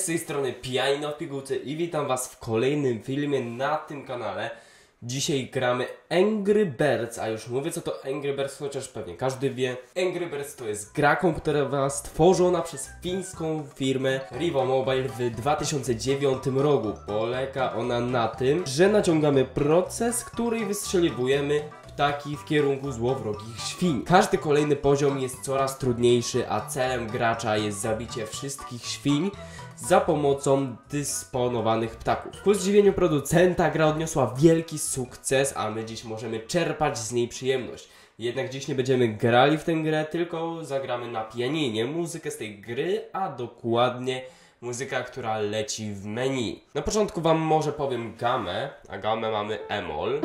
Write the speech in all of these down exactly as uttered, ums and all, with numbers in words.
Cześć, z tej strony Pianino w pigułce i witam was w kolejnym filmie na tym kanale. Dzisiaj gramy Angry Birds, a już mówię co to Angry Birds, chociaż pewnie każdy wie. Angry Birds to jest gra komputerowa stworzona przez fińską firmę Rivo Mobile w dwa tysiące dziewiątym roku. Polega ona na tym, że naciągamy proces, który wystrzeliwujemy ptaki w kierunku złowrogich świń. Każdy kolejny poziom jest coraz trudniejszy, a celem gracza jest zabicie wszystkich świń za pomocą dysponowanych ptaków. Ku zdziwieniu producenta gra odniosła wielki sukces, a my dziś możemy czerpać z niej przyjemność. Jednak dziś nie będziemy grali w tę grę, tylko zagramy na pianinie muzykę z tej gry, a dokładnie muzyka, która leci w menu. Na początku wam może powiem gamę, a gamę mamy E-moll.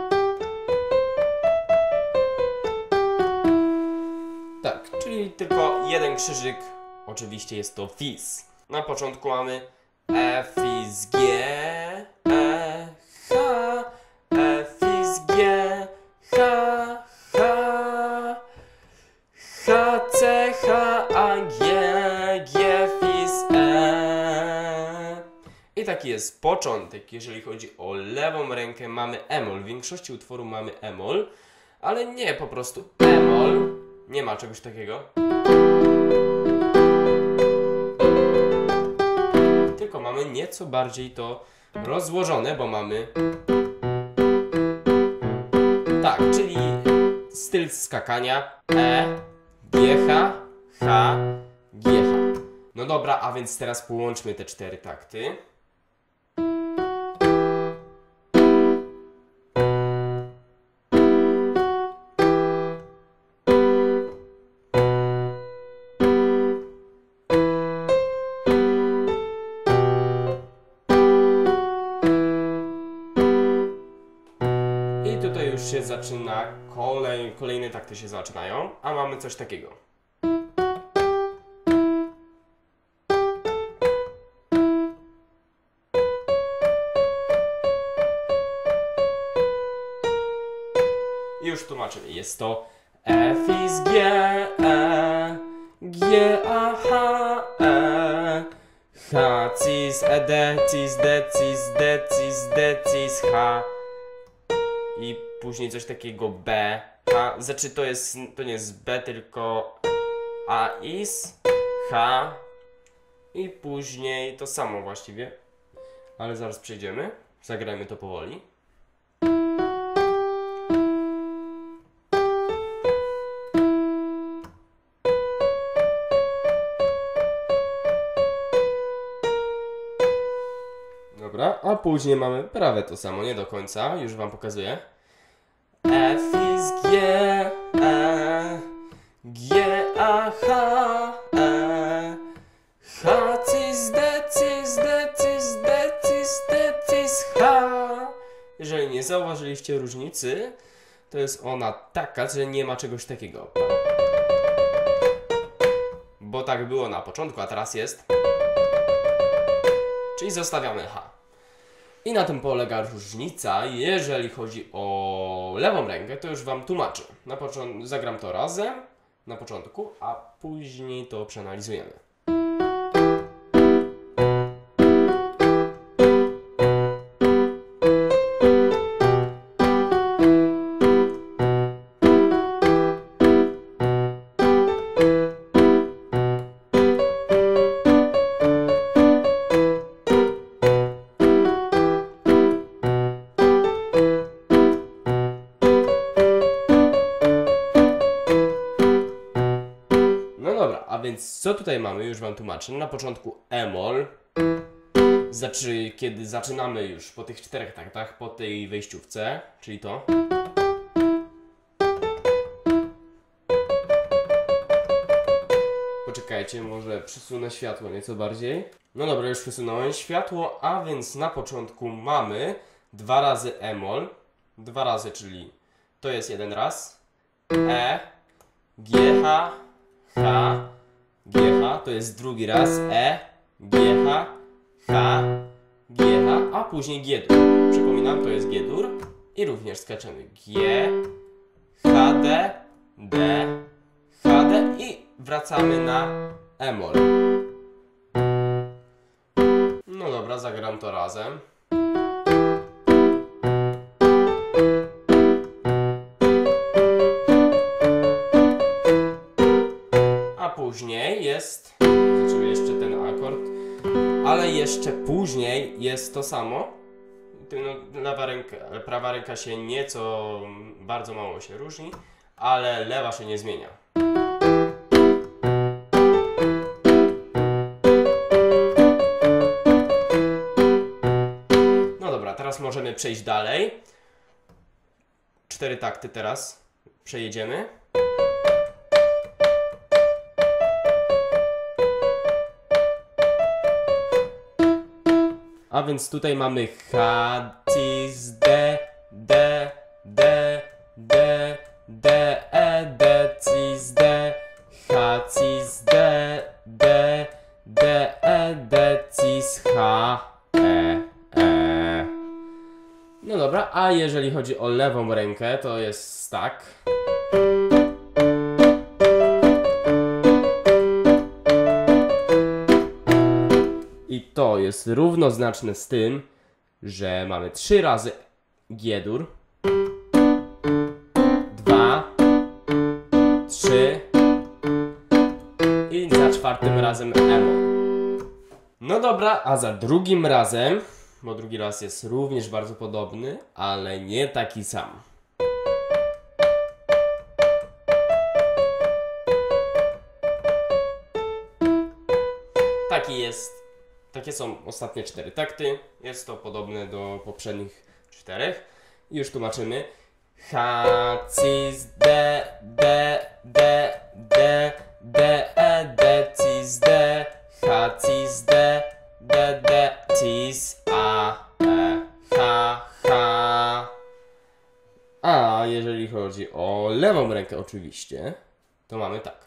Tak, czyli tylko jeden krzyżyk, oczywiście jest to fis. Na początku mamy E, fis, G, E, H, E, fis, G, H, H, H, C, H, A, G, G, fis, E. I taki jest początek. Jeżeli chodzi o lewą rękę, mamy E-moll. W większości utworu mamy E-moll, ale nie po prostu E-moll. Nie ma czegoś takiego. Tylko mamy nieco bardziej to rozłożone, bo mamy tak, czyli styl skakania E, G, H, H, G, H. No dobra, a więc teraz połączmy te cztery takty. I tutaj już się zaczyna, kolej, kolejne takty się zaczynają, a mamy coś takiego. I już tłumaczymy, jest to E, fis, G, E, G, A, H, E, H, cis, E, D, cis, D, cis, D, cis, D, cis, H. I później coś takiego B, H, znaczy to jest, to nie jest B, tylko A, is, H i później to samo właściwie, ale zaraz przejdziemy, zagrajmy to powoli. Dobra, a później mamy prawie to samo, nie do końca, już wam pokazuję. E, fis, G, E, G, A, H, E, H, cis, D, cis, D, cis, D, cis, D, cis, H. Jeżeli nie zauważyliście różnicy, to jest ona taka, że nie ma czegoś takiego. Bo tak było na początku, a teraz jest. Czyli zostawiamy H. I na tym polega różnica. Jeżeli chodzi o lewą rękę, to już wam tłumaczę. Na początku zagram to razem, na początku, a później to przeanalizujemy. A więc co tutaj mamy? Już wam tłumaczę. Na początku E-moll. Znaczy, kiedy zaczynamy już po tych czterech taktach, po tej wejściówce, czyli to. Poczekajcie, może przesunę światło nieco bardziej. No dobra, już przesunąłem światło, a więc na początku mamy dwa razy E-moll. Dwa razy, czyli to jest jeden raz. E, G, H, H, G, H, to jest drugi raz, E, G, H, H, G, H, a później G-dur. Przypominam, to jest G-dur i również skaczemy G, H, D, D, H, D i wracamy na E-moll. dobra, zagram to razem. A później jest, znaczy jeszcze ten akord, ale jeszcze później jest to samo. No, lewa ręka, prawa ręka się nieco, bardzo mało się różni, ale lewa się nie zmienia. No dobra, teraz możemy przejść dalej. Cztery takty teraz przejedziemy. A więc tutaj mamy H, Cis, D, D, D, D, D, E, D, Cis, D, H, Cis, D, D, D, E, D, Cis, H, E, E. No dobra, a jeżeli chodzi o lewą rękę, to jest tak. I to jest równoznaczne z tym, że mamy trzy razy G-dur, dwa, trzy i za czwartym razem E-moll. No dobra, a za drugim razem, bo drugi raz jest również bardzo podobny, ale nie taki sam. Taki jest. Takie są ostatnie cztery takty. Jest to podobne do poprzednich czterech. I już tłumaczymy. H, Cis, D, D, D, D, D, E, D, Cis, D, H, Cis, D, D, D, Cis, A, E, H, H. A jeżeli chodzi o lewą rękę oczywiście, to mamy tak.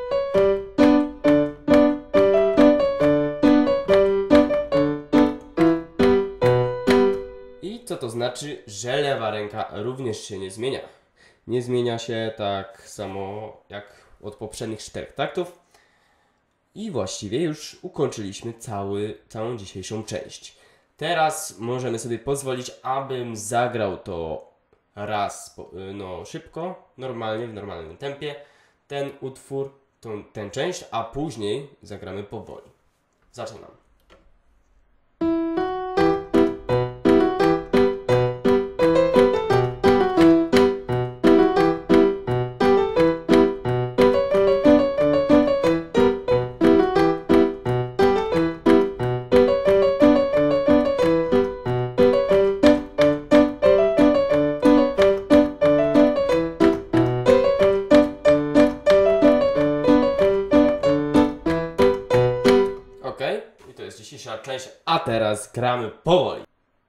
Co to znaczy, że lewa ręka również się nie zmienia. Nie zmienia się tak samo jak od poprzednich czterech taktów. I właściwie już ukończyliśmy cały, całą dzisiejszą część. Teraz możemy sobie pozwolić, abym zagrał to raz no, szybko, normalnie, w normalnym tempie, ten utwór, tą, tę część, a później zagramy powoli. Zaczynam. I to jest dzisiejsza część, a teraz gramy powoli.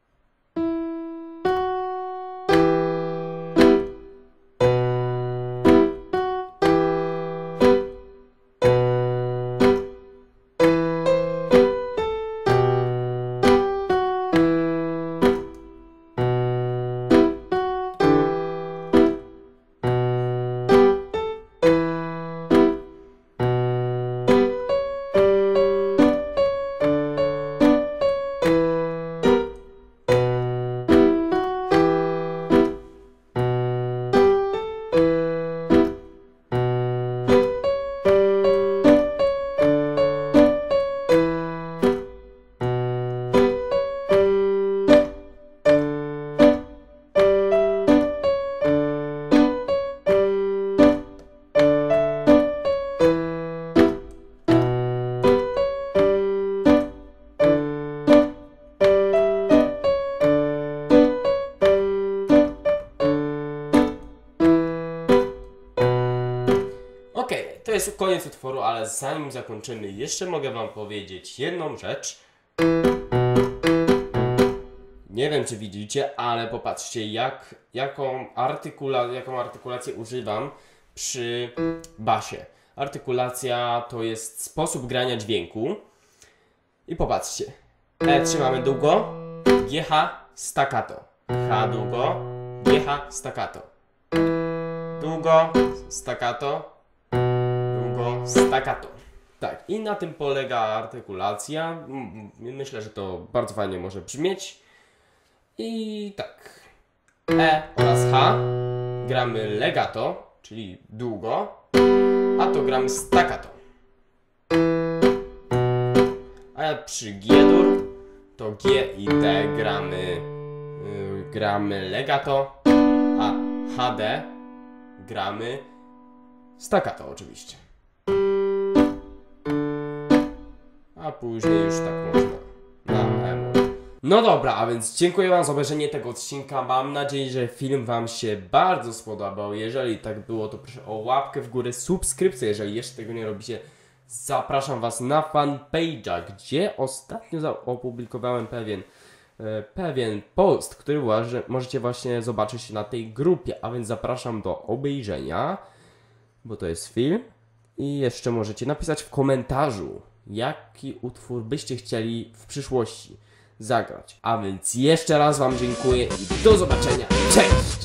To jest koniec utworu, ale zanim zakończymy, jeszcze mogę wam powiedzieć jedną rzecz. Nie wiem, czy widzicie, ale popatrzcie, jak, jaką, artykula, jaką artykulację używam przy basie. Artykulacja to jest sposób grania dźwięku. I popatrzcie. E trzymamy długo, G H staccato. H długo, G H staccato. Długo, staccato. Długo, staccato. Tak, i na tym polega artykulacja. M- Myślę, że to bardzo fajnie może brzmieć. I tak. E oraz H gramy legato, czyli długo, a to gramy staccato. A przy G-dur to G i D gramy, yy, gramy legato, a H D gramy staccato oczywiście. A później już tak można na emo. No dobra, a więc dziękuję wam za obejrzenie tego odcinka. Mam nadzieję, że film wam się bardzo spodobał. Jeżeli tak było, to proszę o łapkę w górę, subskrypcję, jeżeli jeszcze tego nie robicie. Zapraszam was na fanpage'a, gdzie ostatnio opublikowałem pewien, e, pewien post, który właśnie, możecie właśnie zobaczyć na tej grupie. A więc zapraszam do obejrzenia, bo to jest film. I jeszcze możecie napisać w komentarzu, jaki utwór byście chcieli w przyszłości zagrać. A więc jeszcze raz wam dziękuję i do zobaczenia. Cześć!